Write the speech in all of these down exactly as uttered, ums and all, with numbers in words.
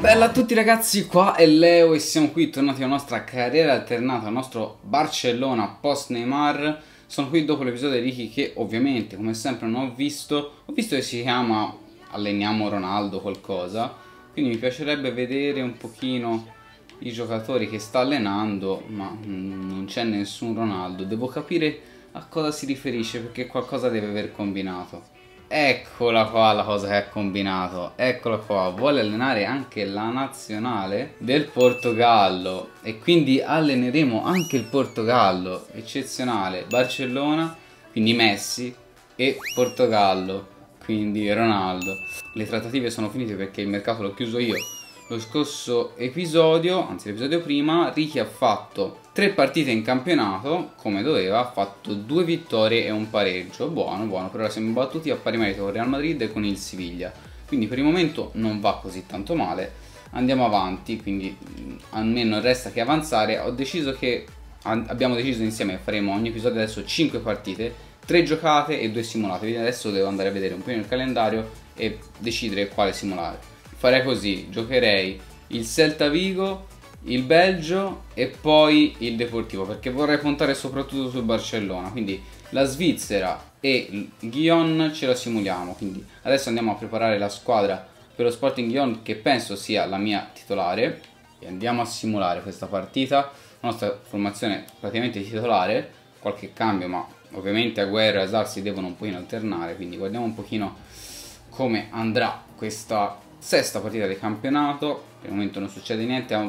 Bella a tutti ragazzi, qua è Leo e siamo qui tornati alla nostra carriera alternata, al nostro Barcellona post Neymar. Sono qui dopo l'episodio di Ricky che ovviamente come sempre non ho visto. Ho visto che si chiama Alleniamo Ronaldo qualcosa, quindi mi piacerebbe vedere un pochino i giocatori che sta allenando, ma non c'è nessun Ronaldo. Devo capire a cosa si riferisce perché qualcosa deve aver combinato. Eccola qua la cosa che ha combinato, eccola qua, vuole allenare anche la nazionale del Portogallo e quindi alleneremo anche il Portogallo, eccezionale, Barcellona, quindi Messi e Portogallo, quindi Ronaldo. Le trattative sono finite perché il mercato l'ho chiuso io lo scorso episodio, anzi l'episodio prima. Ricky ha fatto tre partite in campionato come doveva, ha fatto due vittorie e un pareggio, buono buono, per ora siamo battuti a pari merito con il Real Madrid e con il Siviglia, quindi per il momento non va così tanto male, andiamo avanti, quindi a me non resta che avanzare. Ho deciso che, abbiamo deciso insieme che faremo ogni episodio adesso cinque partite, tre giocate e due simulate, quindi adesso devo andare a vedere un po' il calendario e decidere quale simulare. Farei così, giocherei il Celta Vigo, il Belgio e poi il Deportivo, perché vorrei puntare soprattutto sul Barcellona, quindi la Svizzera e il Gijón ce la simuliamo. Quindi adesso andiamo a preparare la squadra per lo Sporting Gijón, che penso sia la mia titolare, e andiamo a simulare questa partita. La nostra formazione praticamente titolare, qualche cambio, ma ovviamente Agüero e Hazard si devono un pochino alternare, quindi guardiamo un pochino come andrà questa sesta partita di campionato. Per il momento non succede niente, ha un,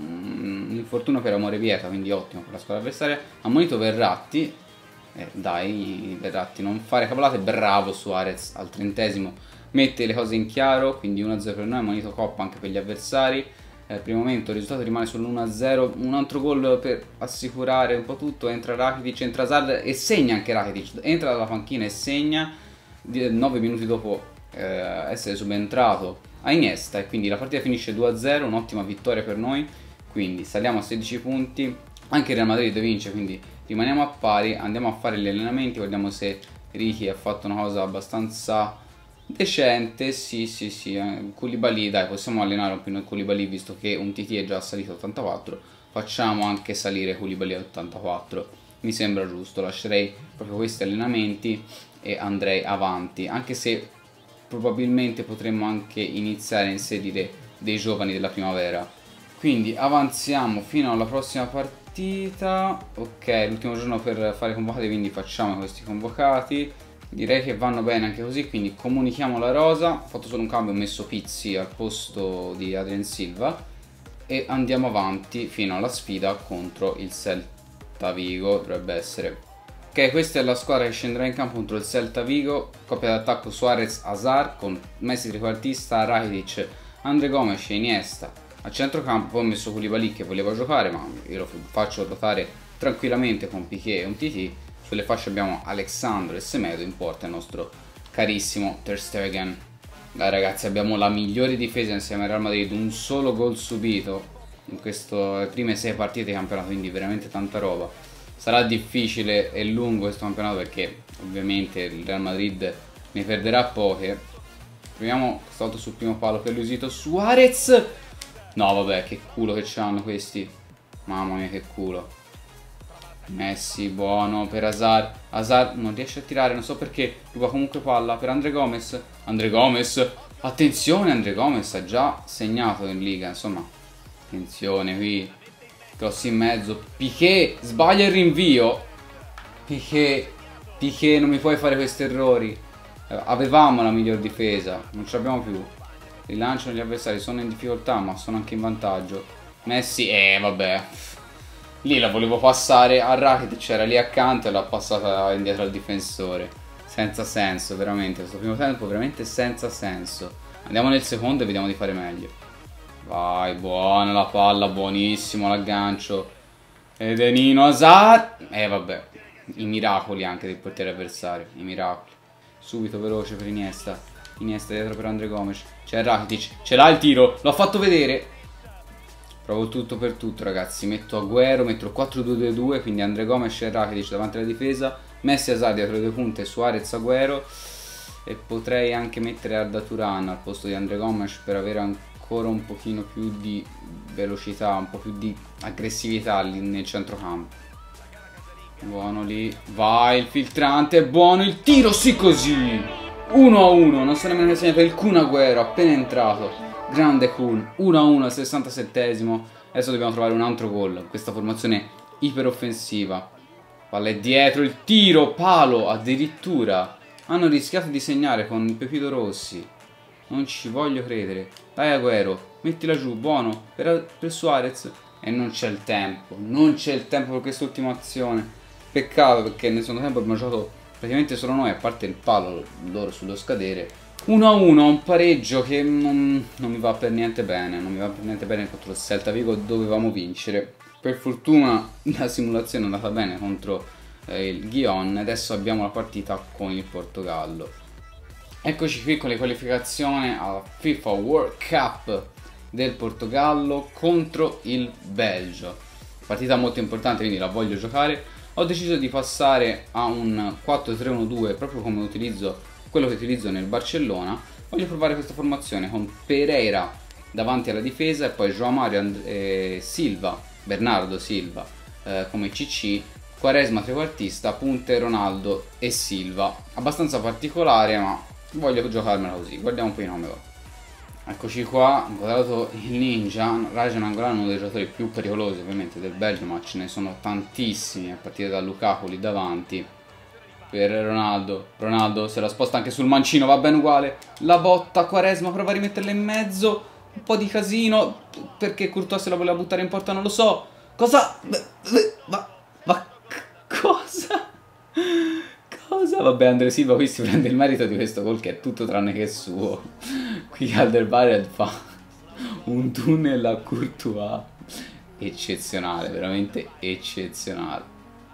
un infortunio per amore vieta, quindi ottimo per la squadra avversaria. Ha ammonito Verratti, eh, dai Verratti non fare cavolate, bravo Suarez al trentesimo, mette le cose in chiaro, quindi uno a zero per noi, ha ammonito Coppa anche per gli avversari. Eh, per il momento il risultato rimane sull'uno a zero, un altro gol per assicurare un po' tutto, entra Rakitic, entra Hazard e segna anche Rakitic, entra dalla panchina e segna nove minuti dopo eh, essere subentrato a Iniesta, e quindi la partita finisce due a zero, un'ottima vittoria per noi, quindi saliamo a sedici punti, anche il Real Madrid vince, quindi rimaniamo a pari. Andiamo a fare gli allenamenti, vediamo se Ricky ha fatto una cosa abbastanza decente. Sì sì sì, eh. Koulibaly, dai, possiamo allenare un po' il Koulibaly visto che un T T è già salito a ottantaquattro, facciamo anche salire Koulibaly a ottantaquattro, mi sembra giusto. Lascerei proprio questi allenamenti e andrei avanti, anche se probabilmente potremmo anche iniziare a inserire dei giovani della primavera. Quindi avanziamo fino alla prossima partita. Ok, l'ultimo giorno per fare convocati, quindi facciamo questi convocati. Direi che vanno bene anche così, quindi comunichiamo la rosa. Ho fatto solo un cambio, ho messo Pizzi al posto di Adrien Silva e andiamo avanti fino alla sfida contro il Celta Vigo, dovrebbe essere. Ok, questa è la squadra che scenderà in campo contro il Celta Vigo. Coppia d'attacco Suarez-Hazard con Messi trequartista, Rakitic, Andre Gomes e Iniesta a centrocampo. Poi ho messo Koulibaly che voleva giocare, ma io lo faccio ruotare tranquillamente con Piqué e un T T. Sulle fasce abbiamo Alexandro e Semedo, in porta il nostro carissimo Ter Stegen. Dai ragazzi, abbiamo la migliore difesa insieme al Real Madrid, un solo gol subito in queste prime sei partite di campionato, quindi veramente tanta roba. Sarà difficile e lungo questo campionato perché ovviamente il Real Madrid ne perderà poche. Proviamo stavolta sul primo palo per Luisito Suarez. No vabbè, che culo che c'hanno questi. Mamma mia che culo. Messi, buono per Hazard. Hazard non riesce a tirare, non so perché. Ruba comunque palla per Andre Gomes. Andre Gomes, attenzione, Andre Gomes ha già segnato in Liga, insomma. Attenzione qui. Cross in mezzo, Piqué sbaglia il rinvio. Piqué, Piqué, non mi puoi fare questi errori. Avevamo la miglior difesa, non ce l'abbiamo più. Rilanciano gli avversari, sono in difficoltà ma sono anche in vantaggio. Messi, eh vabbè, lì la volevo passare a Rakitic, c'era lì accanto e l'ha passata indietro al difensore. Senza senso, veramente, questo primo tempo veramente senza senso. Andiamo nel secondo e vediamo di fare meglio. Vai, buona la palla, buonissimo l'aggancio. Edenino Hazard. Eh vabbè, i miracoli anche del portiere avversario, i miracoli. Subito veloce per Iniesta. Iniesta dietro per Andre Gomes. C'è Rakitic, ce l'ha il tiro, l'ho fatto vedere. Provo tutto per tutto ragazzi, metto Agüero, metto il quattro due due due, quindi Andre Gomes e Rakitic davanti alla difesa, Messi e Hazard dietro le due punte, Suarez Agüero. E potrei anche mettere Arda Turan al posto di Andre Gomes per avere ancora ancora un pochino più di velocità, un po' più di aggressività lì nel centrocampo. Buono lì, vai il filtrante, buono il tiro, sì così! uno a uno, non so nemmeno che segna per il Kun Agüero, appena entrato. Grande Kun, uno a uno al sessantasettesimo. Adesso dobbiamo trovare un altro gol, questa formazione iperoffensiva. Palla è dietro, il tiro, palo, addirittura. Hanno rischiato di segnare con Pepito Rossi. Non ci voglio credere. Dai Agüero, mettila giù, buono, per, per Suarez. E non c'è il tempo, non c'è il tempo per quest'ultima azione. Peccato perché nel secondo tempo abbiamo giocato praticamente solo noi, a parte il palo loro sullo scadere. uno a uno, un pareggio che non, non mi va per niente bene, non mi va per niente bene contro il Celta Vigo, dovevamo vincere. Per fortuna la simulazione è andata bene contro eh, il Gijón, adesso abbiamo la partita con il Portogallo. Eccoci qui con le qualificazioni alla FIFA World Cup del Portogallo contro il Belgio. Partita molto importante, quindi la voglio giocare. Ho deciso di passare a un quattro tre uno due proprio come utilizzo quello che utilizzo nel Barcellona. Voglio provare questa formazione con Pereira davanti alla difesa e poi João Mario And eh, Silva, Bernardo Silva eh, come C C, Quaresma trequartista, punte Ronaldo e Silva. Abbastanza particolare, ma voglio giocarmela così. Guardiamo un po' come va. Eccoci qua, inquadrato il Ninja. Raja Nainggolan, uno dei giocatori più pericolosi ovviamente del Belgio, ma ce ne sono tantissimi a partire da Lukaku lì davanti. Per Ronaldo, Ronaldo se la sposta anche sul mancino, va bene uguale. La botta, Quaresma prova a rimetterla in mezzo. Un po' di casino, perché Courtois se la voleva buttare in porta non lo so. Cosa? Ma, ma cosa? Cosa? Vabbè, Andre Silva qui si prende il merito di questo gol che è tutto tranne che suo. Qui Alderweireld fa un tunnel a Courtois eccezionale, veramente eccezionale.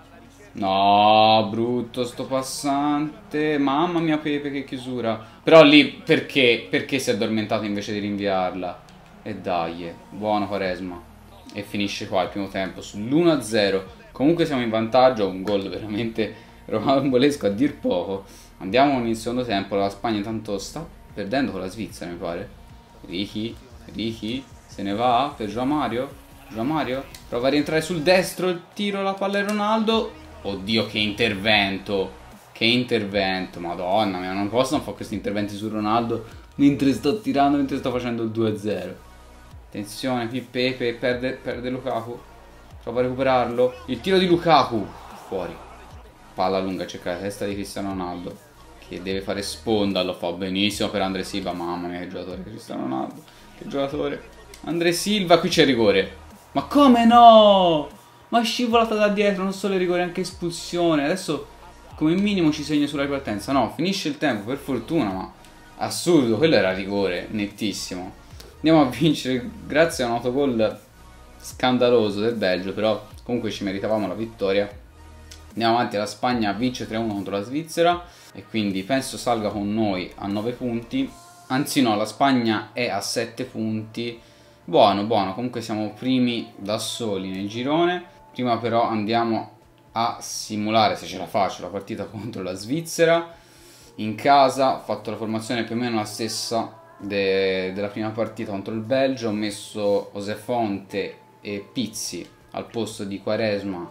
No, brutto sto passante. Mamma mia Pepe, che chiusura. Però lì perché? Perché si è addormentato invece di rinviarla? E dai, buono Quaresma. E finisce qua il primo tempo sull'uno a zero. Comunque siamo in vantaggio, un gol veramente rocambolesco a dir poco. Andiamo nel secondo tempo, la Spagna intanto sta perdendo con la Svizzera mi pare. Ricky, Ricky, se ne va per João Mario. João Mario prova a rientrare sul destro, il tiro, la palla è Ronaldo. Oddio che intervento, che intervento, madonna mia, non possono fare questi interventi su Ronaldo mentre sto tirando, mentre sto facendo il due a zero. Attenzione, qui Pepe perde, perde Lukaku, prova a recuperarlo, il tiro di Lukaku, fuori. Palla lunga, cerca la testa di Cristiano Ronaldo che deve fare sponda, lo fa benissimo per Andre Silva, mamma mia che giocatore Cristiano Ronaldo, che giocatore. Andre Silva, qui c'è rigore, ma come no? Ma è scivolata da dietro, non solo il rigore, anche espulsione. Adesso come minimo ci segna sulla ripartenza. No, finisce il tempo, per fortuna, ma assurdo, quello era rigore, nettissimo. Andiamo a vincere grazie a un autogol scandaloso del Belgio, però comunque ci meritavamo la vittoria. Andiamo avanti, la Spagna vince tre a uno contro la Svizzera e quindi penso salga con noi a nove punti. Anzi no, la Spagna è a sette punti. Buono, buono, comunque siamo primi da soli nel girone. Prima però andiamo a simulare, se ce la faccio, la partita contro la Svizzera. In casa ho fatto la formazione più o meno la stessa de della prima partita contro il Belgio. Ho messo José Fonte e Pizzi al posto di Quaresma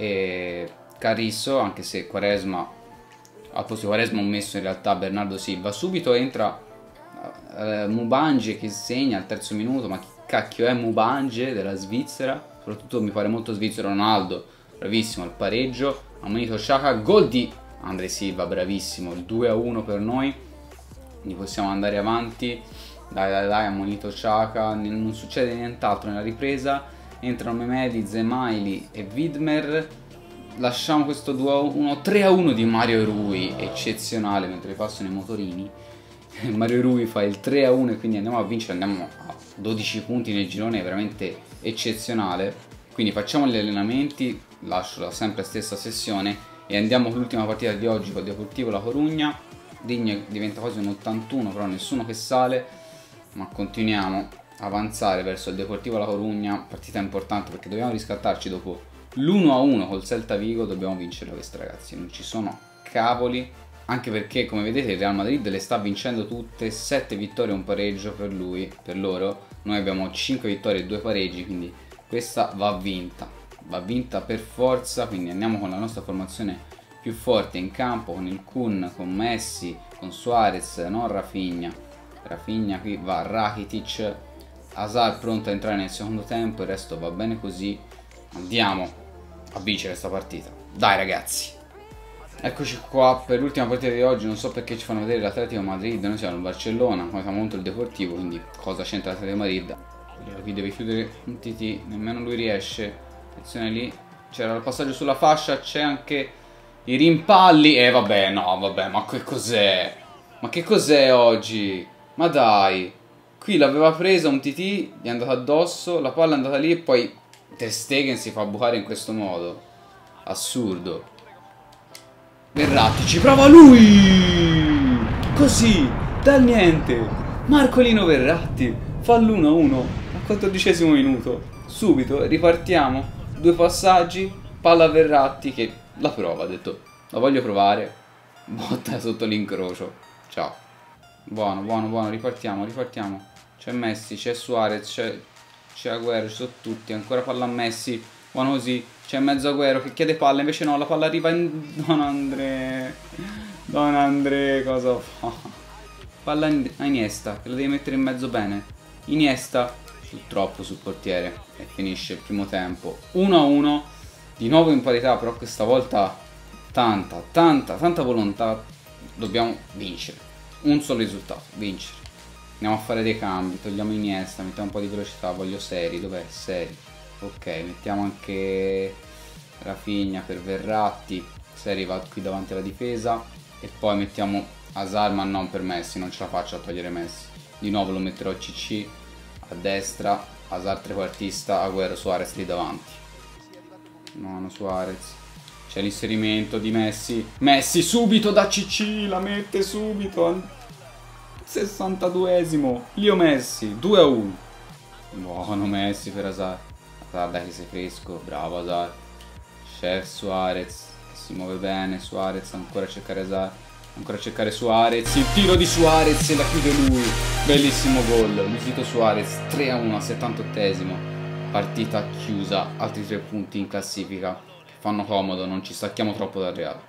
e Carrizo, anche se Quaresma, al posto di Quaresma ho messo in realtà Bernardo Silva. Subito entra uh, Mubange che segna al terzo minuto, ma chi cacchio è Mubange della Svizzera? Soprattutto mi pare molto svizzero Ronaldo, bravissimo al pareggio, ammonito Xhaka, gol di Andre Silva, bravissimo, il due a uno per noi, quindi possiamo andare avanti, dai dai dai, ammonito Xhaka, non succede nient'altro nella ripresa, entrano Mehmedi, Zemaili e Widmer, lasciamo questo due a uno, tre a uno di Mario Rui, eccezionale mentre passano i motorini. Mario Rui fa il tre a uno e quindi andiamo a vincere, andiamo a dodici punti nel girone, è veramente eccezionale. Quindi facciamo gli allenamenti, lascio la sempre stessa sessione e andiamo con l'ultima partita di oggi con Deportivo La Corugna. Digne diventa quasi un ottantuno, però nessuno che sale, ma continuiamo a avanzare verso il Deportivo La Corugna, partita importante perché dobbiamo riscattarci dopo l'uno a uno col Celta Vigo, dobbiamo vincere questi ragazzi, non ci sono cavoli. Anche perché come vedete il Real Madrid le sta vincendo tutte, sette vittorie e un pareggio per lui, per loro. noi abbiamo cinque vittorie e due pareggi, quindi questa va vinta, va vinta per forza. Quindi andiamo con la nostra formazione più forte in campo, con il Kun, con Messi, con Suarez, non Rafinha. Rafinha qui va Rakitic, Hazard pronto a entrare nel secondo tempo, il resto va bene così. Andiamo a vincere questa partita, dai ragazzi. Eccoci qua per l'ultima partita di oggi. Non so perché ci fanno vedere l'Atletico Madrid, noi siamo il Barcellona, come siamo contro il Deportivo, quindi cosa c'entra l'Atletico Madrid? Qui deve chiudere un T T, nemmeno lui riesce. Attenzione lì, c'era il passaggio sulla fascia, c'è anche i rimpalli. E eh, vabbè, no, vabbè, ma che cos'è? Ma che cos'è oggi? Ma dai, qui l'aveva presa un T T, gli è andato addosso, la palla è andata lì e poi Ter Stegen si fa bucare in questo modo. Assurdo. Verratti ci prova lui! Così, dal niente. Marcolino Verratti fa l'uno a uno al quattordicesimo minuto. Subito ripartiamo. Due passaggi, palla a Verratti che la prova, ha detto la voglio provare. Botta sotto l'incrocio. Ciao. Buono, buono, buono, ripartiamo, ripartiamo. C'è Messi, c'è Suarez, c'è c'è Agüero, ci sono tutti. Ancora palla a Messi. Buono così. C'è mezzo Agüero che chiede palla, invece no, la palla arriva in... Don André. Don André, cosa fa? Palla a Iniesta, che lo devi mettere in mezzo bene. Iniesta, purtroppo sul portiere. E finisce il primo tempo. uno a uno. Di nuovo in parità, però questa volta tanta, tanta, tanta volontà. Dobbiamo vincere. Un solo risultato, vincere. Andiamo a fare dei cambi, togliamo Iniesta, mettiamo un po' di velocità, voglio Seri, dov'è? Seri. Ok, mettiamo anche Rafinha per Verratti, Seri va qui davanti alla difesa e poi mettiamo Hazard, ma non per Messi, non ce la faccio a togliere Messi. Di nuovo lo metterò C C a destra, Hazard trequartista, Agüero, Suarez lì davanti. No, no, Suarez. C'è l'inserimento di Messi, Messi subito da C C, la mette subito, sessantaduesimo, Leo Messi, due a uno. Buono Messi per Hazard. Guarda che sei fresco, bravo Hazard. C'è Suarez che si muove bene, Suarez ancora a cercare Hazard, ancora a cercare Suarez, il tiro di Suarez e la chiude lui, bellissimo gol, Luisito Suarez, tre a uno al settantottesimo, partita chiusa, altri tre punti in classifica che fanno comodo, non ci stacchiamo troppo dal Real.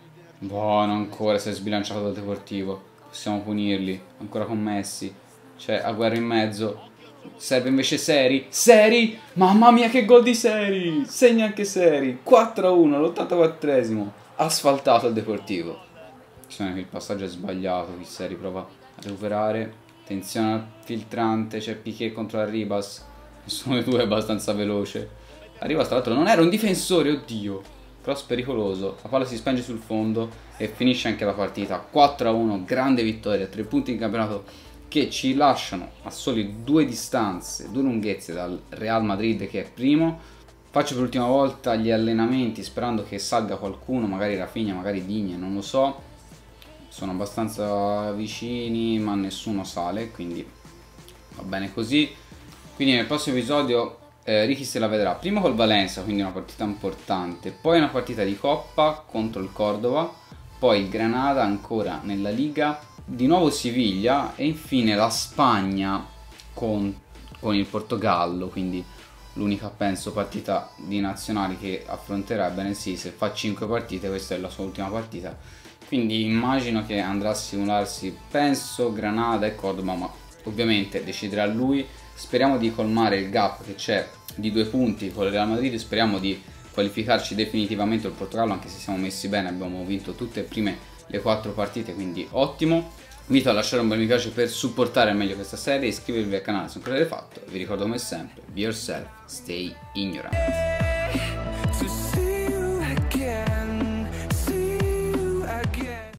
Buono, ancora si è sbilanciato dal Deportivo, possiamo punirli, ancora con Messi, c'è Agüero in mezzo. Serve invece Seri. Seri! Mamma mia che gol di Seri! Segna anche Seri. quattro a uno all'ottantaquattresimo. Asfaltato il Deportivo. Attenzione che il passaggio è sbagliato. Qui Seri prova a recuperare. Attenzione al filtrante. C'è Piqué contro Arribas. Nessuno dei due è abbastanza veloce. Arribas tra l'altro non era un difensore. Oddio. Cross pericoloso. La palla si spenge sul fondo. E finisce anche la partita. quattro a uno. Grande vittoria. tre punti in campionato che ci lasciano a soli due distanze, due lunghezze dal Real Madrid che è primo. Faccio per l'ultima volta gli allenamenti sperando che salga qualcuno, magari Rafinha, magari Digne, non lo so. Sono abbastanza vicini ma nessuno sale, quindi va bene così. Quindi nel prossimo episodio eh, Ricky se la vedrà prima col Valencia, quindi una partita importante, poi una partita di Coppa contro il Cordova, poi il Granada ancora nella Liga, di nuovo Siviglia e infine la Spagna con, con il Portogallo, quindi l'unica penso partita di nazionali che affronterà. Ebbene sì, se fa cinque partite questa è la sua ultima partita, quindi immagino che andrà a simularsi penso Granada e Cordova, ma ovviamente deciderà lui. Speriamo di colmare il gap che c'è di due punti con il Real Madrid, speriamo di qualificarci definitivamente il Portogallo, anche se siamo messi bene, abbiamo vinto tutte le prime le quattro partite, quindi ottimo. Vi invito a lasciare un bel mi piace per supportare al meglio questa serie, iscrivervi al canale se non l'avete fatto e vi ricordo come sempre, be yourself, stay ignorant.